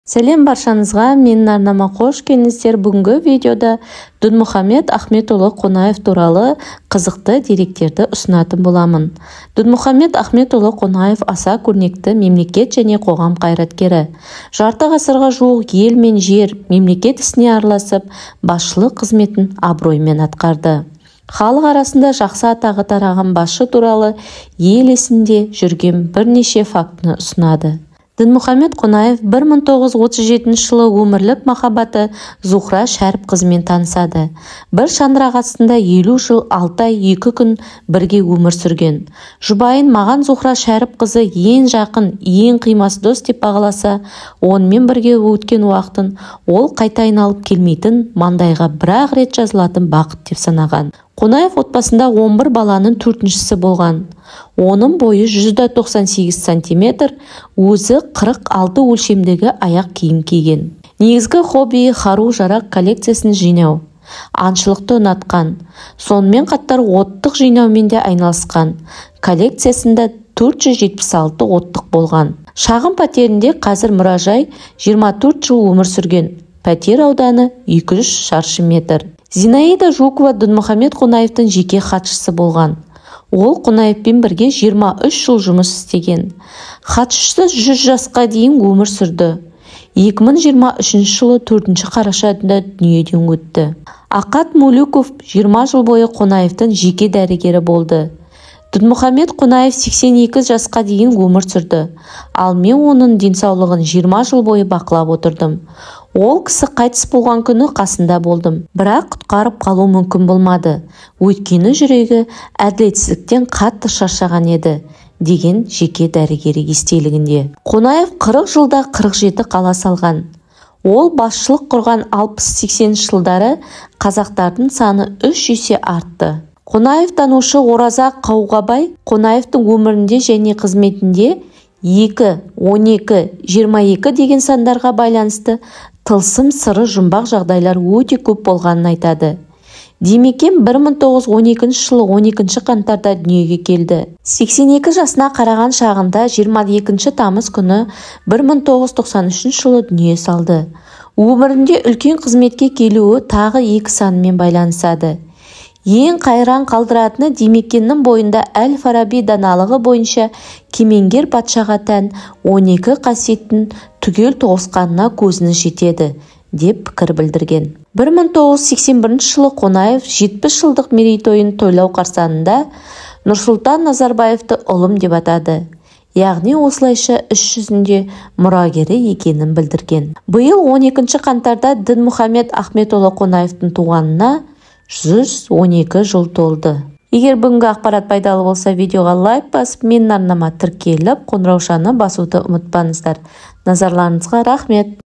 Сәлем баршаңызға, мен арнама қош келдіңіздер. Бүгінгі видеода Дінмұхамед Ахметұлы Қонаев туралы қызықты деректерді ұсынатын боламын. Дінмұхамед Ахметұлы Қонаев аса көрнекті мемлекет және қоғам қайраткері. Жарты ғасырға жуық ел мен жер, мемлекет ісіне араласып, басшылық қызметін абыроймен атқарды. Халық арасында жақсы атағы тараған басшы туралы ел есінде жүрген бірнеше фактіні ұсынады. Дінмұхамед Қонаев 1937 жылы өмірлік махаббаты Зухра Шәріп қызымен танысады. Бір шаңырақ астында 50 жыл 6 ай 2 күн бірге өмір сүрген. Жұбайын маған Зухра Шәріп қызы ең жақын, ең қимас дос деп бағаласа, онымен бірге өткен уақытын ол қайта айналып келмейтін, маңдайға бір-ақ рет жазылатын бақыт деп санаған. Қонаев отбасында 11 баланың 4-шісі болған. Оның бойы 198 сантиметр, өзі 46 өлшемдегі аяқ киім киген. Негізгі хоббиі қару-жарақ коллекциясын жинау. Аңшылықты ұнатқан. Сонымен қатар оттық жинаумен де айналысқан. Коллекциясында 476 оттық болған. Шағын пәтерінде қазір мұражай 24 жыл өмір сүрген. Пәтер ауданы 200 шаршы метр. Зинаида Жукова Дінмұхамед Қонаевтың жеке хатшысы болған. Ол Қонаевпен бірге 23 жыл жұмыс істеген. Хатшысы 100 жасқа дейін өмір сүрді. 2023 жылы 4 қарашада дүниеден өтті. Ақат Мулюков 20 жыл бойы Қонаевтың жеке дәрігері болды. Дінмұхамед Қонаев 82 жасқа дейін өмір сүрді. Ал мен оның денсаулығын 20 жыл бойы бақылап отырдым. Ол кісі қайтыс болған күні қасында болдым. Бірақ құтқарып қалу мүмкін болмады. Өйткені жүрегі әділетсіздіктен қатты шаршаған еді, деген жеке дәрігері естелігінде. Қонаев 40 жылда 47 қала салған. Ол басшылық құрған 60-80 жылдары қазақтардың саны 3 есе артты. Қонаев танушы Оразақ Қауғабай Қонаевтың өмірінде және қызметінде 2, 12, 22 деген сандарға байланысты тылсым сыры жұмбақ жағдайлар өте көп болғанын айтады. Демекен 1912 жылы 12 қаңтарда дүниеге келді. 82 жасына қараған шағында 22 тамыз күні 1993 жылы дүние салды. Өмірінде үлкен қызметке келуі тағы 2 санымен байланысады. Ең қайран қалдыратыны Демекеннің бойында Әл-Фараби даналығы бойынша кемеңгер патшаға тән 12 қасиеттің түгел тоғысқанына көзіңіз жетеді, деп пікір білдірген. 1981 жылы Қонаев 70 жылдық мерейтойын тойлау қарсаңында Нұрсұлтан Назарбаевты ұлым деп атады. Яғни осылайша іс жүзінде мұрагері екенін білдірген. Биыл 12 қаңтарда Дінмұхамед Ахметұлы Қонаевтың туғанына 112 жыл толды. Егер бүгінгі ақпарат пайдалы болса, видеоға лайк басып, менің арнама тіркеліп, қоңыраушаны басуды ұмытпаңыздар. Назарларыңызға рахмет.